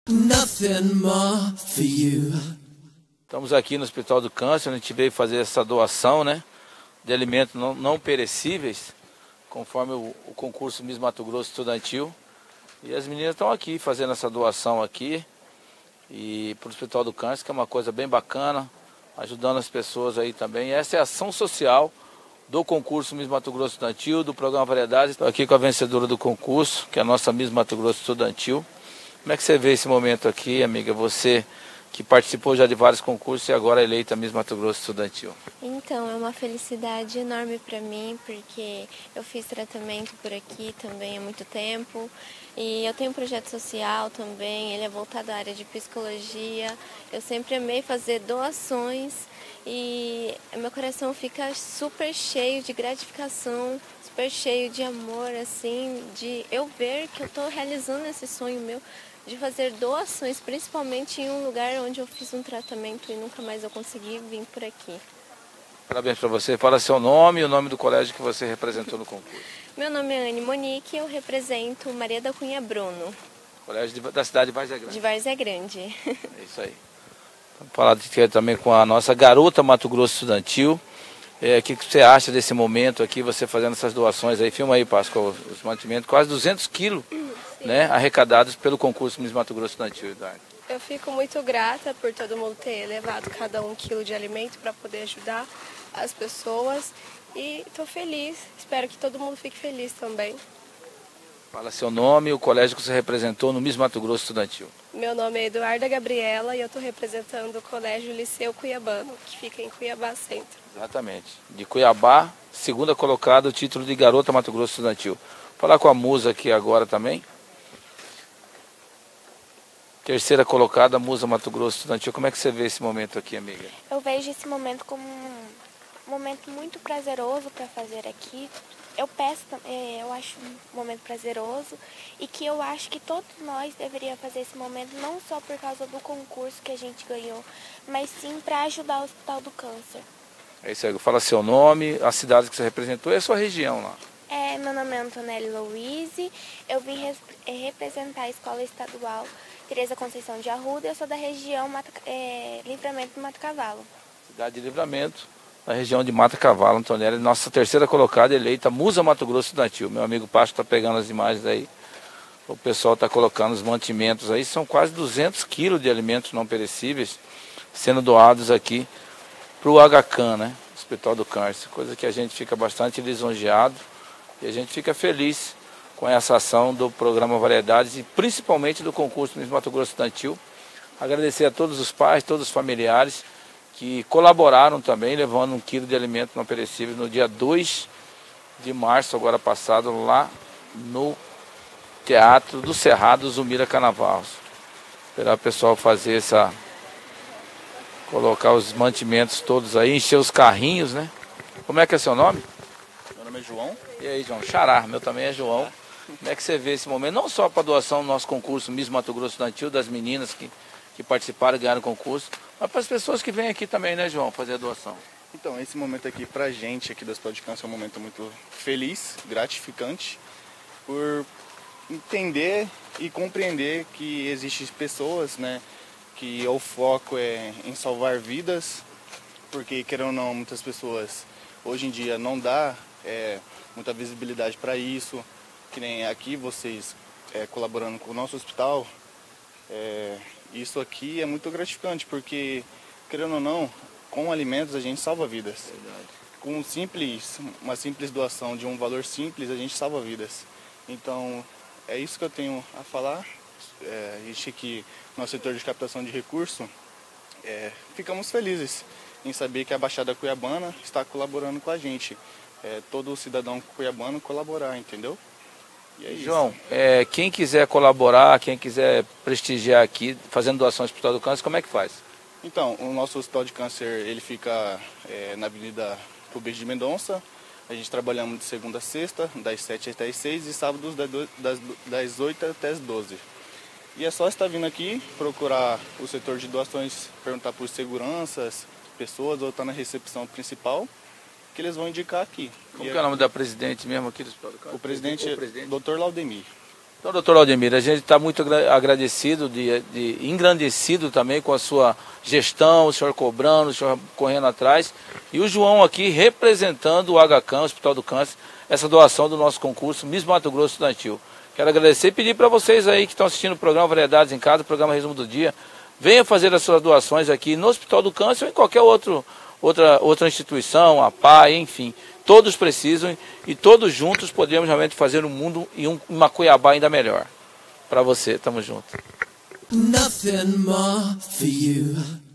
Nothing more for you. Estamos aqui no Hospital do Câncer, a gente veio fazer essa doação, né, de alimentos não perecíveis, conforme o concurso Miss Mato Grosso estudantil. E as meninas estão aqui fazendo essa doação aqui e para o Hospital do Câncer, que é uma coisa bem bacana, ajudando as pessoas aí também. Essa é a ação social do concurso Miss Mato Grosso estudantil, do programa Variedades. Estou aqui com a vencedora do concurso, que é a nossa Miss Mato Grosso estudantil. Como é que você vê esse momento aqui, amiga? Você que participou já de vários concursos e agora é eleita Miss Mato Grosso estudantil. Então, é uma felicidade enorme para mim, porque eu fiz tratamento por aqui também há muito tempo. E eu tenho um projeto social também, ele é voltado à área de psicologia. Eu sempre amei fazer doações e meu coração fica super cheio de gratificação, super cheio de amor, assim, de eu ver que eu estou realizando esse sonho meu de fazer doações, principalmente em um lugar onde eu fiz um tratamento e nunca mais eu consegui vir por aqui. Parabéns para você. Fala seu nome e o nome do colégio que você representou no concurso. Meu nome é Anne Monique e eu represento Maria da Cunha Bruno. Colégio da cidade de Várzea Grande. De Várzea Grande. É isso aí. Vamos falar também com a nossa garota Mato Grosso estudantil. O que você acha desse momento aqui, você fazendo essas doações aí? Filma aí, Páscoa, os mantimentos, quase 200 quilos, né, arrecadados pelo concurso Miss Mato Grosso estudantil, Eduardo. Eu fico muito grata por todo mundo ter levado cada 1 quilo de alimento para poder ajudar as pessoas e estou feliz, espero que todo mundo fique feliz também. Fala seu nome e o colégio que você representou no Miss Mato Grosso estudantil. Meu nome é Eduarda Gabriela e eu estou representando o Colégio Liceu Cuiabano, que fica em Cuiabá Centro. Exatamente. De Cuiabá, segunda colocada, o título de garota Mato Grosso estudantil. Vou falar com a Musa aqui agora também. Terceira colocada, Musa Mato Grosso estudantil. Como é que você vê esse momento aqui, amiga? Eu vejo esse momento como um momento muito prazeroso para fazer aqui. Eu acho um momento prazeroso e que eu acho que todos nós deveríamos fazer esse momento não só por causa do concurso que a gente ganhou, mas sim para ajudar o Hospital do Câncer. É isso aí, fala seu nome, a cidade que você representou e a sua região lá. Meu nome é Antonelli Louise, eu vim representar a Escola Estadual Tereza Conceição de Arruda, eu sou da região Livramento do Mato Cavalo. Cidade de Livramento, na região de Mata Cavalo, Antonelli, nossa terceira colocada eleita, Musa Mato Grosso estudantil. Meu amigo Pacho está pegando as imagens aí, o pessoal está colocando os mantimentos aí, são quase 200 quilos de alimentos não perecíveis sendo doados aqui para o HCAN, né? Hospital do Câncer, coisa que a gente fica bastante lisonjeado e a gente fica feliz com essa ação do programa Variedades e principalmente do concurso Miss Mato Grosso estudantil. Agradecer a todos os pais, todos os familiares que colaboraram também, levando 1 quilo de alimento não perecível no dia 2 de março, agora passado, lá no Teatro do Cerrado, Zumira Carnaval. Esperar o pessoal fazer colocar os mantimentos todos aí, encher os carrinhos, né? Como é que é seu nome? Meu nome é João. E aí, João? Xará, meu também é João. Como é que você vê esse momento? Não só para a doação do nosso concurso Miss Mato Grosso estudantil, das meninas que participaram e ganharam o concurso, mas para as pessoas que vêm aqui também, né, João, fazer a doação. Então, esse momento aqui pra gente aqui do Hospital de Câncer é um momento muito feliz, gratificante, por entender e compreender que existem pessoas, né, que o foco é em salvar vidas, porque, querendo ou não, muitas pessoas hoje em dia não dá muita visibilidade para isso, que nem aqui vocês colaborando com o nosso hospital, isso aqui é muito gratificante, porque, querendo ou não, com alimentos a gente salva vidas. Com uma simples doação de um valor simples, a gente salva vidas. Então, é isso que eu tenho a falar. A gente aqui no setor de captação de recursos, ficamos felizes em saber que a Baixada Cuiabana está colaborando com a gente. Todo cidadão cuiabano colaborar, entendeu? E é João, isso. Quem quiser colaborar, quem quiser prestigiar aqui, fazendo doações para o Hospital do Câncer, como é que faz? Então, o nosso Hospital de Câncer, ele fica na Avenida Rubens de Mendonça. A gente trabalhamos de segunda a sexta, das 7 até as 6 e sábados das 8 até as 12. E é só estar vindo aqui, procurar o setor de doações, perguntar por seguranças, pessoas, ou estar na recepção principal, que eles vão indicar aqui. Como que é o nome da presidente mesmo aqui do Hospital do Câncer? O presidente é Dr. Laudemir. Então, doutor Aldemir, a gente está muito agradecido, engrandecido também com a sua gestão, o senhor cobrando, o senhor correndo atrás. E o João aqui representando o HCAN, Hospital do Câncer, essa doação do nosso concurso Miss Mato Grosso Estudantil. Quero agradecer e pedir para vocês aí que estão assistindo o programa Variedades em Casa, o programa Resumo do Dia, venha fazer as suas doações aqui no Hospital do Câncer ou em qualquer outra instituição, a PAI, enfim. Todos precisam e todos juntos podemos realmente fazer um mundo e uma Cuiabá ainda melhor. Para você, tamo junto. Nothing more for you.